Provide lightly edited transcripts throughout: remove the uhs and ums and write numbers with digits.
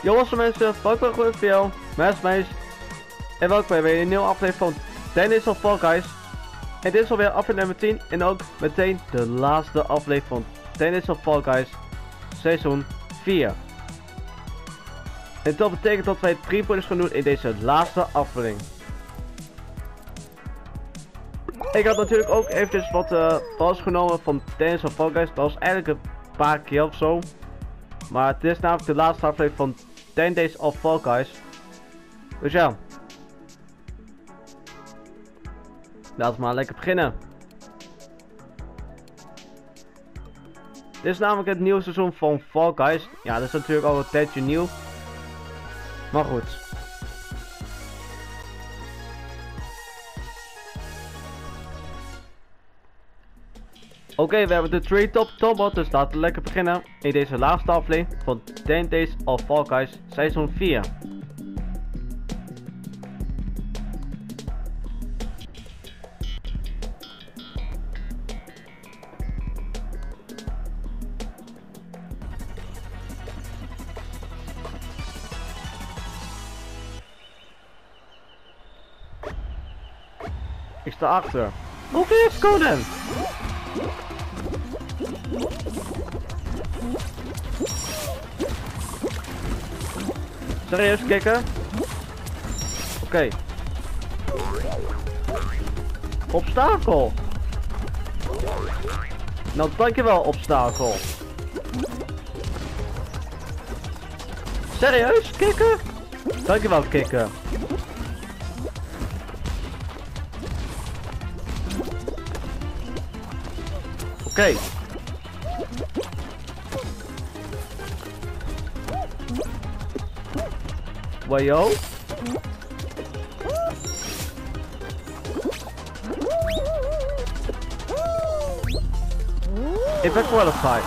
Jongens mensen, welkom bij een goede video. Meisjes. En welkom bij weer een nieuwe aflevering van Tennis of Fall Guys. En dit is alweer aflevering nummer 10 en ook meteen de laatste aflevering van Tennis of Fall Guys seizoen 4. En dat betekent dat wij het pre-products gaan doen in deze laatste aflevering. Ik had natuurlijk ook eventjes wat vals genomen van Tennis of Fall Guys. Dat was eigenlijk een paar keer of zo. Maar het is namelijk de laatste aflevering van 10 Days of Fall Guys. Dus ja. Laten we maar lekker beginnen. Dit is namelijk het nieuwe seizoen van Fall Guys. Ja, dat is natuurlijk al een tijdje nieuw. Maar goed. Oké, we hebben de 3 top bot, dus laten we lekker beginnen in deze laatste aflevering van 10 Days of Fall Guys seizoen 4. Ik sta achter. Oké, let's go dan! Serieus, kikken? Oké. Obstakel! Nou, dankjewel, obstakel. Serieus, kikken? Dankjewel, kikken. Oké. Wajo. Ik ben qualified.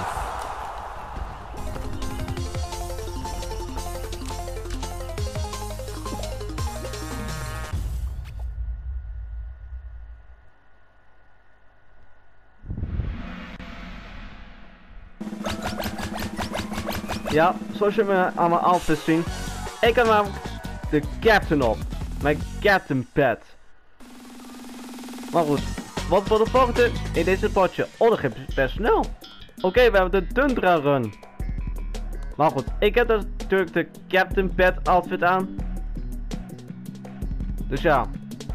Ja, zoals je me aan mijn outfit zien. Ik heb namelijk de captain op. Mijn captain pet. Maar goed, wat voor de volgende in deze potje? Oh, dat gaat best snel. Oké, we hebben de Tundra run. Maar goed, ik heb dus natuurlijk de captain pet outfit aan. Dus ja.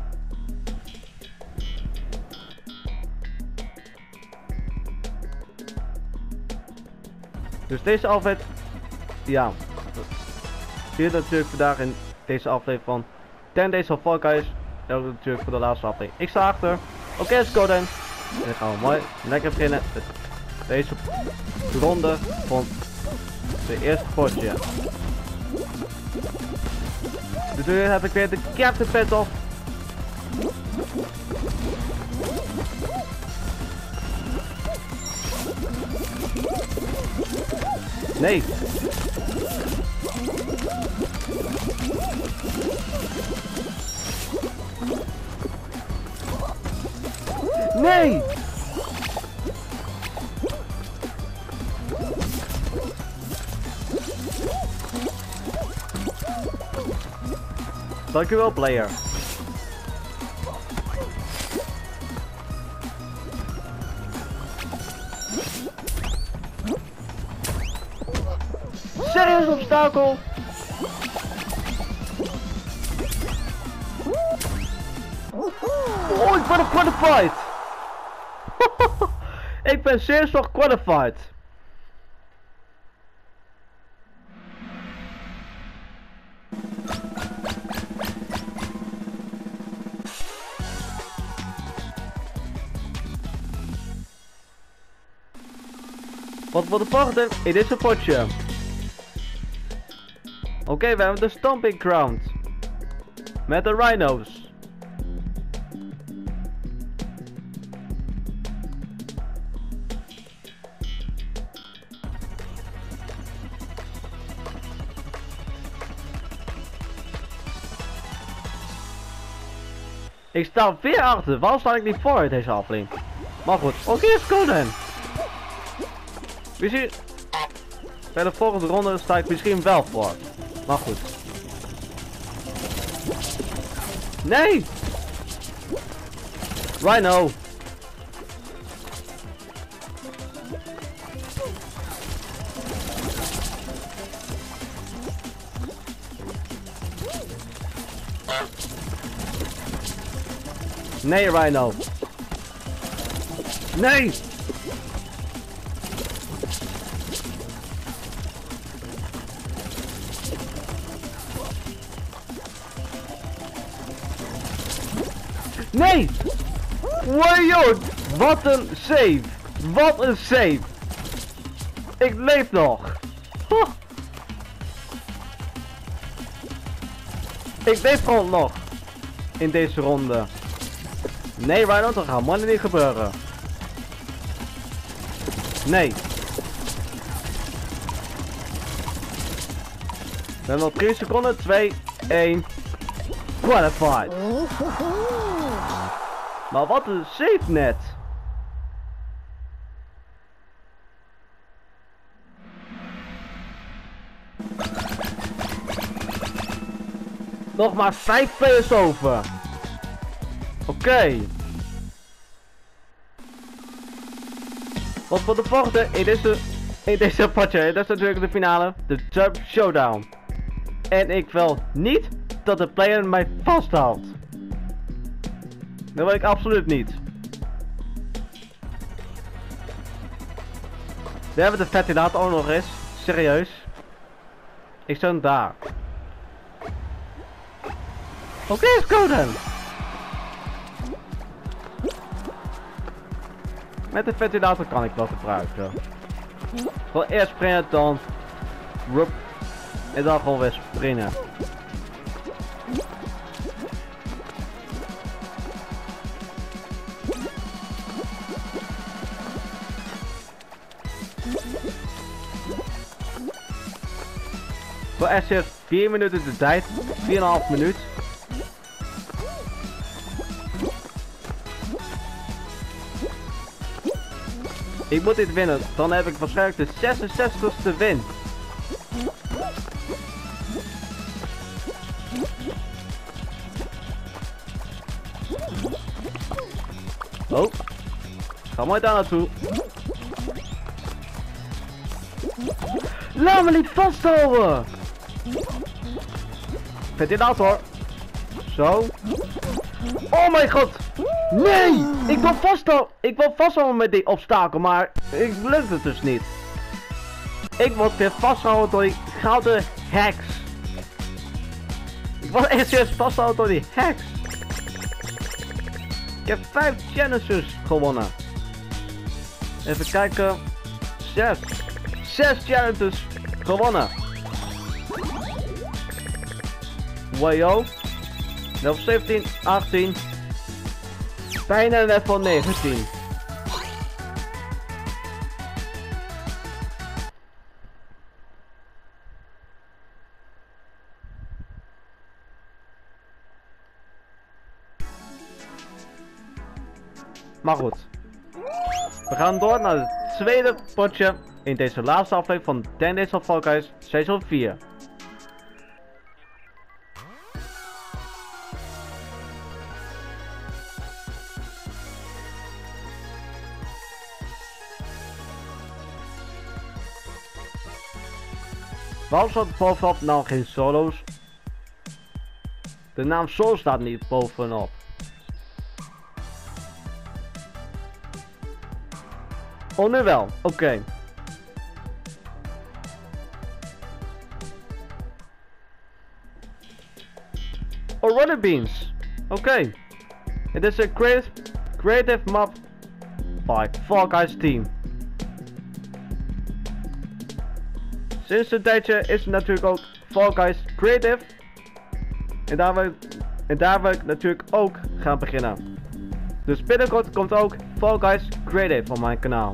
Dus deze outfit. Ja. Zie je natuurlijk vandaag in deze aflevering van 10 Days of Fall Guys. En ook natuurlijk voor de laatste aflevering. Ik sta achter. Oké, let's go dan. En dan gaan we mooi lekker beginnen met deze ronde van de eerste potje. Dus nu heb ik weer de captain pet op. Nee. Nee! Dankjewel, player. Serieus obstakel? Oh, ik ben qualified! Ik ben serieus nog qualified. Wat voor de volgende in deze potje? Oké, we hebben de Stomping Ground. Met de Rhinos. Ik sta weer achter. Waarom sta ik niet voor in deze aflevering? Maar goed, oké, let's go dan. We Bij de volgende ronde sta ik misschien wel voor. Maar goed. Nee! Rhino! Nee, Rhino! Nee! Nee! Wow, wat een save! Wat een save! Ik leef nog! Oh. Ik leef gewoon nog! In deze ronde. Nee, Rhino, dat gaat mannen niet gebeuren. Nee. We hebben nog 3 seconden. 2, 1. Qualified. Maar wat een save net. Nog maar 5 players over. Oké. Wat voor de volgende in deze potje, dat is natuurlijk de finale, de Jump Showdown. En ik wil niet dat de player mij vasthoudt. Dat wil ik absoluut niet. We hebben de ventilator ook nog eens. Serieus. Ik sta hem daar. Oké, let's go dan. Met de ventilator kan ik wel gebruiken. Gewoon eerst springen, dan rup, en dan gewoon weer springen. Voor echt 4 minuten de tijd, 4,5 minuut. Ik moet dit winnen, dan heb ik waarschijnlijk de 66ste win. Oh, ga maar daar naartoe. Laat me niet vasthouden! Ventilator. Zo. Oh mijn god! Nee! Ik wil vasthouden met die obstakel, maar ik lukt het dus niet. Ik word weer vastgehouden door die gouden heks. Ik word echt serieus vastgehouden door die heks. Ik heb 5 challenges gewonnen. Even kijken. 6 challenges gewonnen. Wajo. Level 17, 18. Bijna level 19. Maar goed. We gaan door naar het tweede potje in deze laatste aflevering van 10 Days of Fall Guys seizoen 4. Waarom staat bovenop nou geen solo's? De naam solo staat niet bovenop. Oh, nu wel. Oké. Oh, runner beans. Oké. Het is een creative map by Fall Guys team. Sinds een tijdje is het natuurlijk ook Fall Guys Creative. En daar wil ik natuurlijk ook gaan beginnen. Dus binnenkort komt ook Fall Guys Creative op mijn kanaal.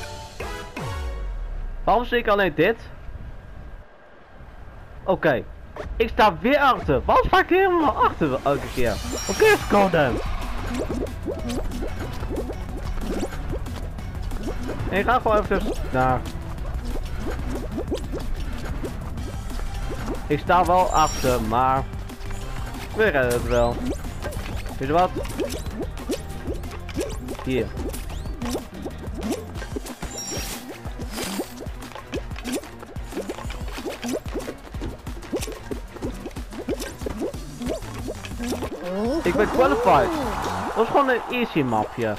Waarom zie ik alleen dit? Oké. Ik sta weer achter. Wat sta ik helemaal achter elke keer? Oké, scoren. Ik ga gewoon even naar. Ik sta wel achter, maar we redden het wel. Weet je wat? Hier. Ik ben qualified. Dat is gewoon een easy mapje.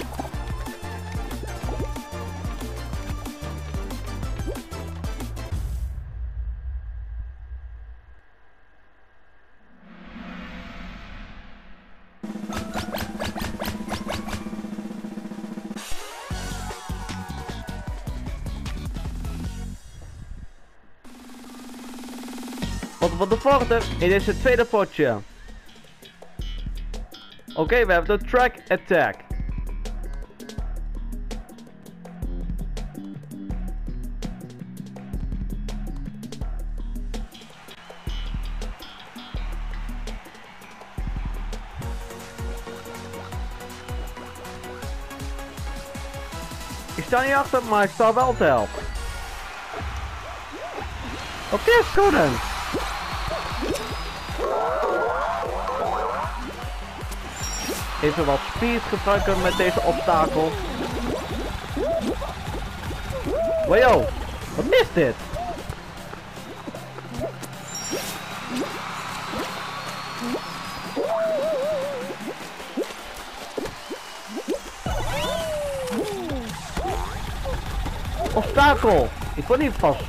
Wat de volgende in deze tweede potje. Oké, we hebben de track attack. Ik sta niet achter, maar ik sta wel te helpen. Oké, scoren. Even wat speed gebruiken met deze obstakel. Wow, wat is dit? Obstakel! Ik kon niet vast.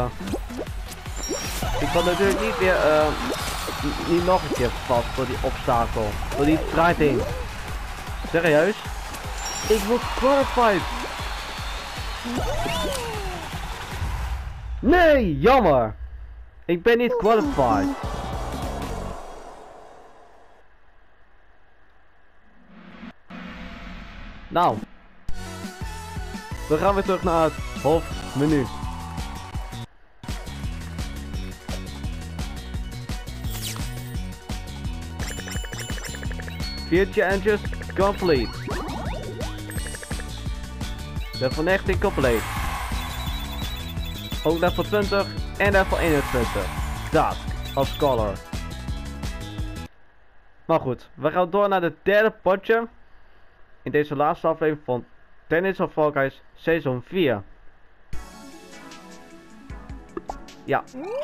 Ik kan natuurlijk niet weer. Niet nog een keer vast voor die obstakel. Voor die strijding. Serieus? Ik word qualified. Nee, jammer. Ik ben niet qualified. Nou. We gaan weer terug naar het hoofdmenu. Vier challenges complete. Level 19 complete. Ook level 20 en level 21. Dat als color. Maar goed, we gaan door naar het derde potje. In deze laatste aflevering van Tennis of Fall Guys Seizoen 4. Ja.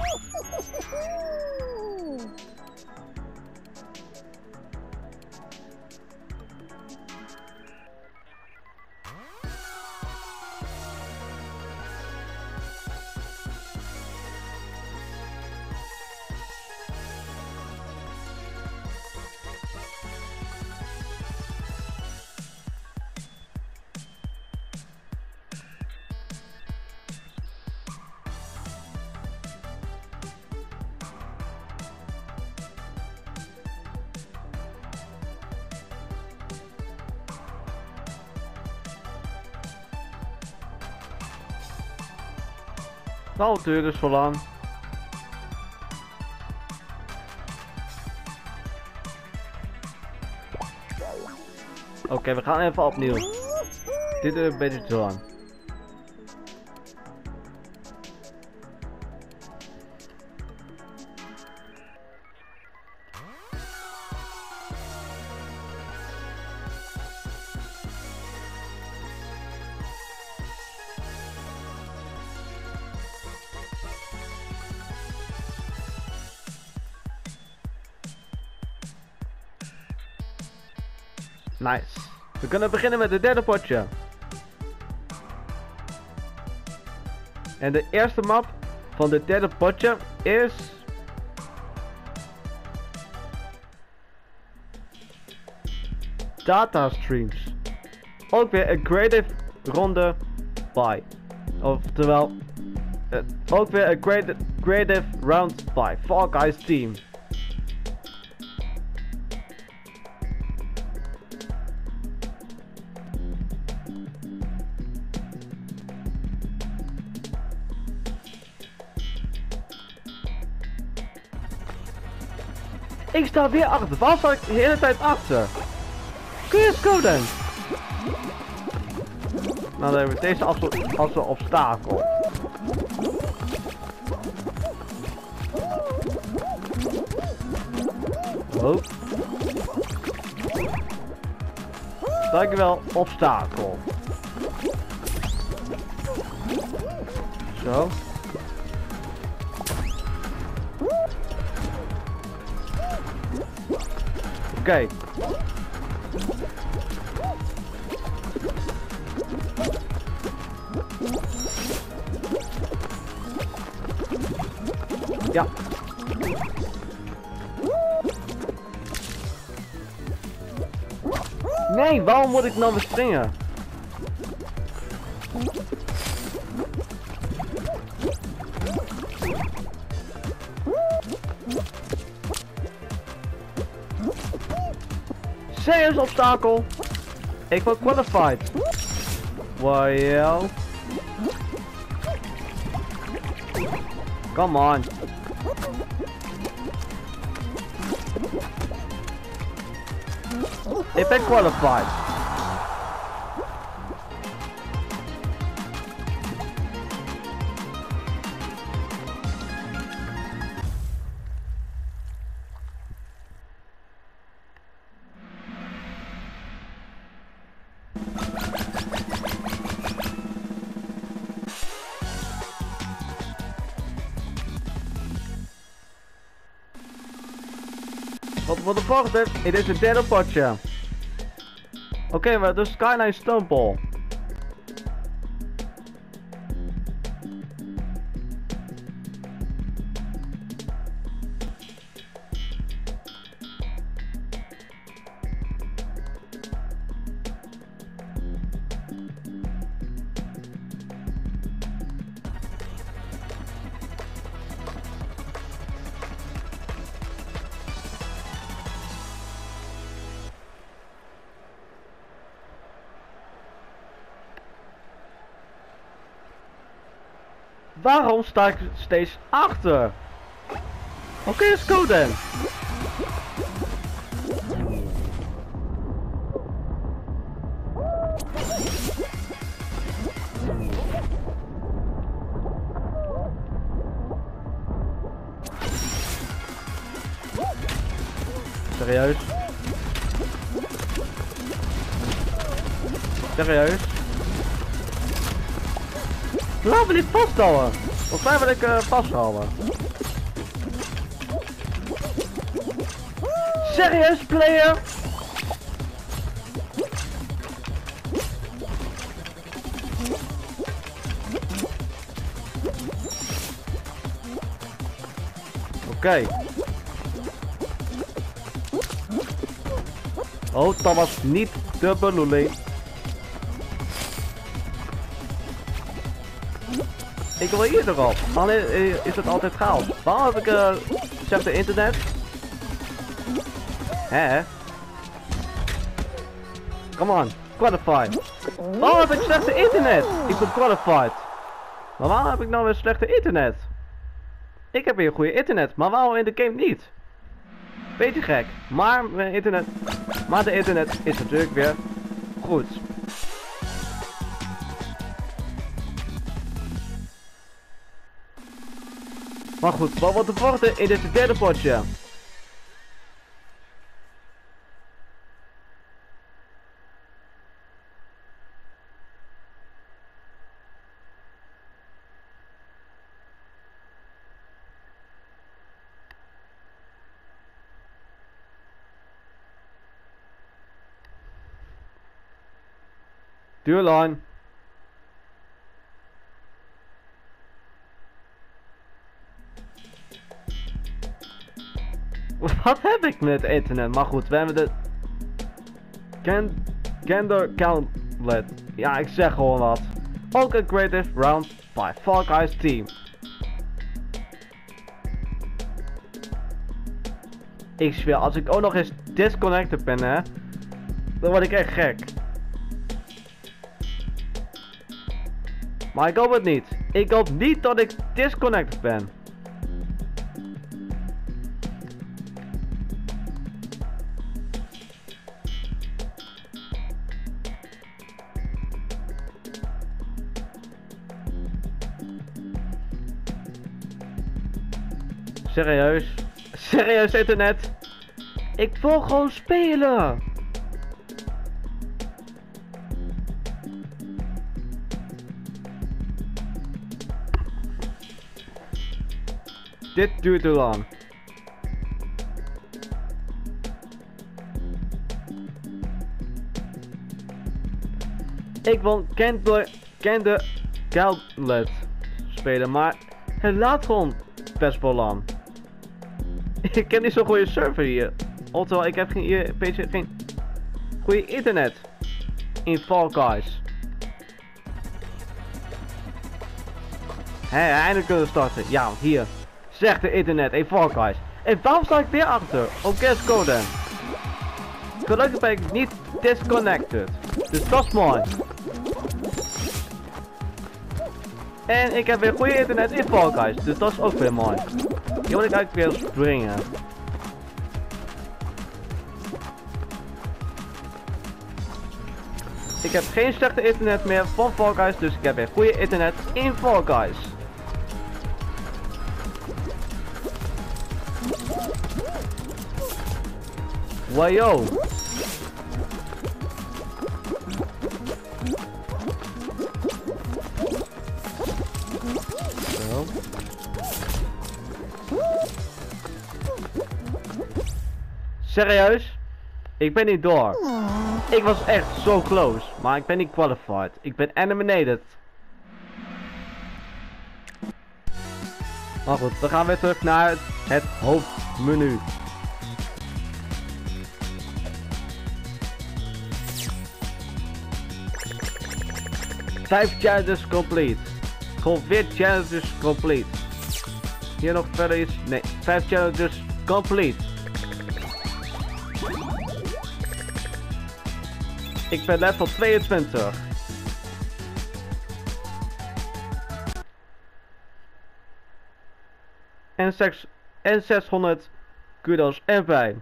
Nou, het duurt dus zo lang. Oké, we gaan even opnieuw. Dit duurt een beetje te lang. Nice. We kunnen beginnen met het derde potje. En de eerste map van dit derde potje is... Data Streams. Ook weer een creative ronde by. Oftewel... ook weer een creative round by Fall Guys team. Ik sta weer achter. Waar sta ik de hele tijd achter? Kun je eens coden? Nou, dan hebben we deze als een obstakel. Oh. Dankjewel, obstakel. Zo. Oké. Ja. Nee, waarom moet ik nou weer springen? Serieus obstakel? Ik word qualified. Well. Come on. Ik ben qualified. Wat voor de volgende? Het is het derde potje. Oké, we de Skyline Stumble. Waarom sta ik steeds achter? Oké, let's go then. Serieus? Serieus? Laat me niet vasthouden. Volgens mij wil ik vasthouden. Serieus, player? Oké. Oh, dat was niet de bedoeling. Ik wil hier erop. Alleen is het altijd chaos. Waarom heb ik slechte internet? Hè? Come on, qualified. Waarom heb ik slechte internet? Ik ben qualified. Maar waarom heb ik nou weer slechte internet? Ik heb hier goede internet, maar waarom in de game niet? Beetje gek, maar mijn internet. Maar de internet is natuurlijk weer goed. Maar goed, wat wordt de volgende in dit derde potje? Duur lang. Wat heb ik met internet? Maar goed, we hebben de Gander Gauntlet. Ja, ik zeg gewoon wat. Ook een creative round by Fall Guys team. Ik zweer, als ik ook nog eens disconnected ben, hè, dan word ik echt gek. Maar ik hoop het niet. Ik hoop niet dat ik disconnected ben. Serieus? Serieus internet? Ik wil gewoon spelen! Dit duurt te lang. Ik wil Kende Gauntlet spelen, maar het laat gewoon best wel lang. Ik heb niet zo'n goede server hier. Oftewel, ik heb geen goede internet in Fall Guys. Hé, eindelijk kunnen we starten. Ja, hier. Zegt de internet in Fall Guys. En waarom sta ik weer achter? Op Guess Go dan. Gelukkig ben ik niet disconnected. Dus dat is mooi. En ik heb weer goede internet in Fall Guys. Dus dat is ook weer mooi. Hier moet ik eigenlijk weer springen. Ik heb geen slechte internet meer van Fall Guys. Dus ik heb weer goede internet in Fall Guys. Wajo. Zo. Serieus? Ik ben niet door. Ik was echt zo close, maar ik ben niet qualified. Ik ben eliminated. Maar goed, we gaan weer terug naar het hoofdmenu. Vijf challenges complete. Gewoon 4 challenges complete. Hier nog verder iets? Nee, 5 challenges complete. Ik ben level 22. En 600 kudos erbij.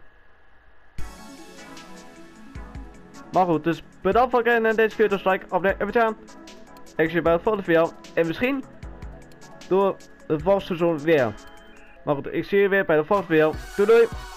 Maar goed, dus bedankt voor het kijken naar deze video. Dus like, abonneer en bedankt. Ik zie je bij de volgende video. En misschien door het volgende seizoen weer. Maar goed, ik zie je weer bij de volgende video. Doei doei!